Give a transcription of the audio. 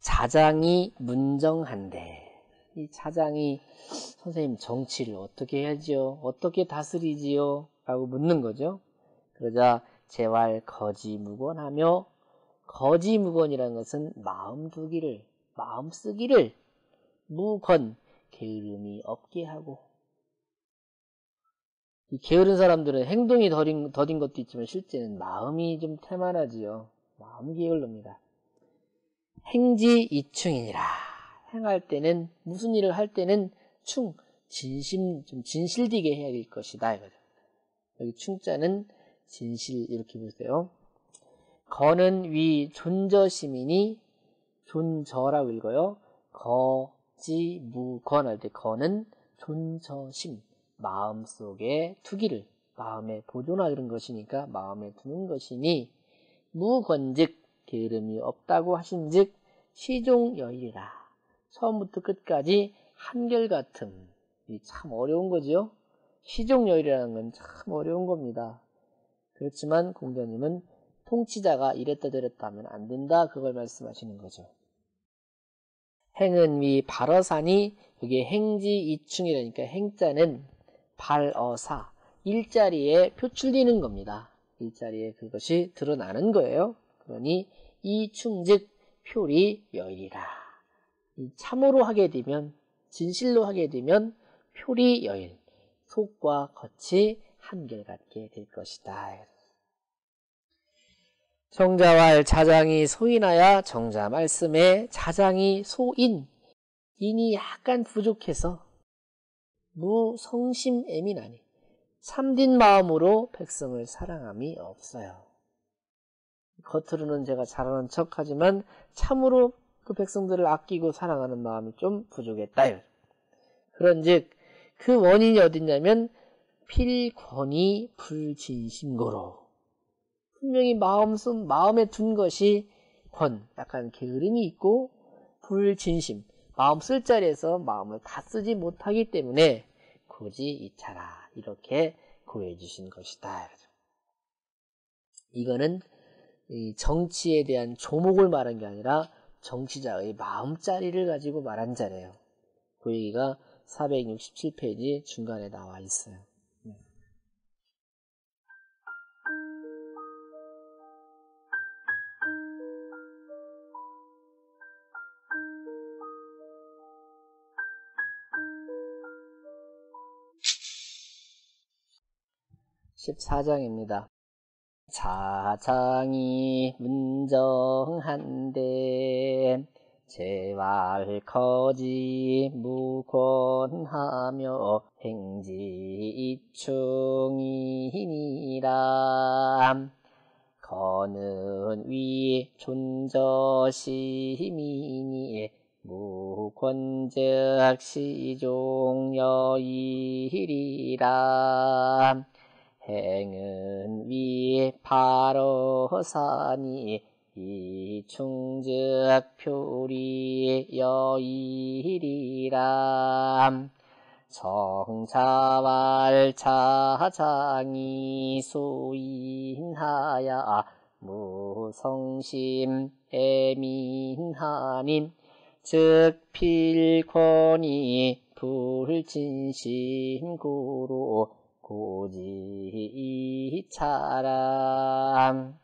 자장이 문정한데, 이 자장이 선생님 정치를 어떻게 해야지요? 어떻게 다스리지요? 라고 묻는 거죠. 그러자 재활 거지무건하며, 거지무건이라는 것은 마음 두기를, 마음 쓰기를, 무건, 게으름이 없게 하고. 이 게으른 사람들은 행동이 더딘 것도 있지만 실제는 마음이 좀 태만하지요. 마음이 게을릅니다. 행지 이충이니라. 행할 때는, 무슨 일을 할 때는 충, 진심, 좀 진실되게 해야 될 것이다. 이거죠. 여기 충자는 진실, 이렇게 보세요. 거는 위 존저시민이, 존저라고 읽어요. 거지 무건 할 때 거는 존저심, 마음속에 두기를, 마음에 보존하는 것이니까 마음에 두는 것이니, 무건즉 게으름이 없다고 하신즉 시종여일이라. 처음부터 끝까지 한결같음. 이 참 어려운 거죠. 시종여일이라는 건 참 어려운 겁니다. 그렇지만 공자님은 통치자가 이랬다 저랬다 하면 안 된다, 그걸 말씀하시는 거죠. 행은 위 발어사니, 여기 행지 이충이라니까 행자는 발어사, 일자리에 표출되는 겁니다. 일자리에 그것이 드러나는 거예요. 그러니 이충즉 표리 여일이라. 참으로 하게 되면, 진실로 하게 되면 표리 여일, 속과 겉이 한결같게 될 것이다. 정자왈 자장이 소인하야, 정자 말씀에 자장이 소인, 인이 약간 부족해서 무성심애민하니 참된 마음으로 백성을 사랑함이 없어요. 겉으로는 제가 잘하는 척하지만 참으로 그 백성들을 아끼고 사랑하는 마음이 좀 부족했다. 그런즉 그 원인이 어딨냐면 필권이 불진심고로, 분명히 마음에 둔 것이 권, 약간 게으름이 있고, 불진심, 마음 쓸 자리에서 마음을 다 쓰지 못하기 때문에 굳이 이차라, 이렇게 구해 주신 것이다. 이거는 이 정치에 대한 조목을 말한 게 아니라 정치자의 마음자리를 가지고 말한 자래요. 그 얘기가 467페이지 중간에 나와 있어요. 14장입니다. 자장이 문정한데 재활 거지 무건하며 행지 이충이니라. 거는 위 존저시민이 무건즉 시종여일이라. 행은 위 발어사니 이충즉 표리 여일이라. 정자왈 자장이 소인하야 무성심 애민하님 즉 필권이 불진심고로 고지 이차람.